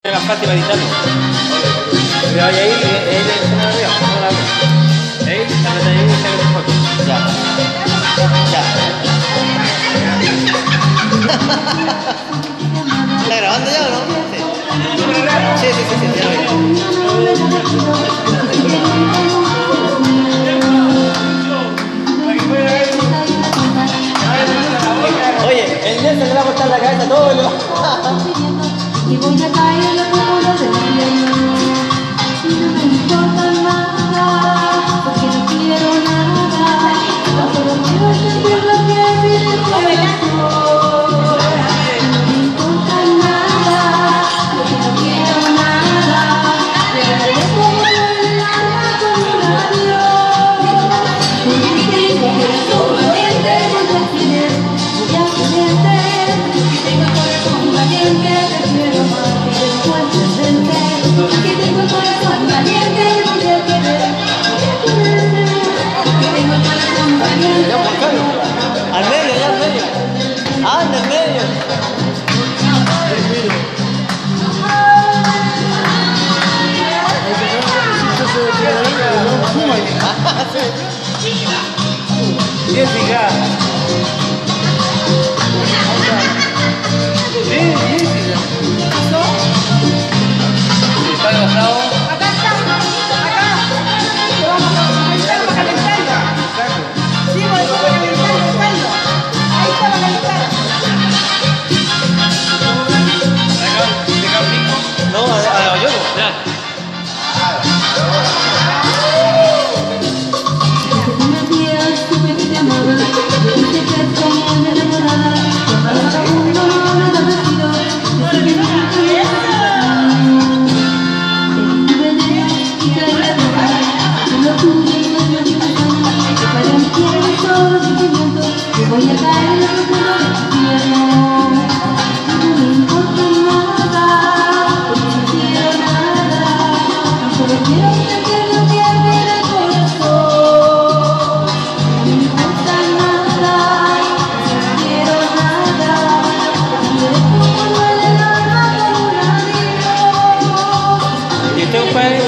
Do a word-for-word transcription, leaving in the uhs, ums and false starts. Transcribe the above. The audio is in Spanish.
Era fácil editarlo. Pero ahí, ahí, ahí, se me olvidó, no la hago. Ahí, sácate ahí y sácate un foto. Ya. Ya. ¿Está grabando ya o no? Sí, sí, sí, sí, sí, ya lo vi. Oye, el Nelson le va a cortar la cabeza a todo el... Y voy a caer en la bola del invierno. Y no me importa nada, porque no quiero nada. Yo solo quiero sentir lo que vive el corazón. No me importa nada, porque no quiero nada. Pero me dejo el alma con un adiós. Un tengo corazón valiente, voy a querer, voy a quererte. Tengo corazón valiente, te quiero más que después de verte. Que tengo el corazón valiente, voy a querer, voy a quererte. Que tengo el corazón valiente. Al medio, ya al medio. Anda, al medio. Jessica. Sí, Jessica. ¿Está enojado? Acá está, acá. Ahí estamos calentando. Sí, voy a calentar el caldo. Ahí está para calentar. No, a la yo. Ya. Desde el primer día supe que te amaba. Dijiste que como una enamorada. Llamaba a uno, no lo decido. Desde que no me querías. Te dije y trae la verdad. Yo lo tuve y no te lo que para mí tienes todos los sentimientos. Que voy a caer en la locura del infierno. No me importa nada, porque no quiero nada. Solo quiero sentir lo que vive el corazón. No me importa nada, no quiero nada. Y me dejo volver el alma con un adiós. ¿Y usted, compadre?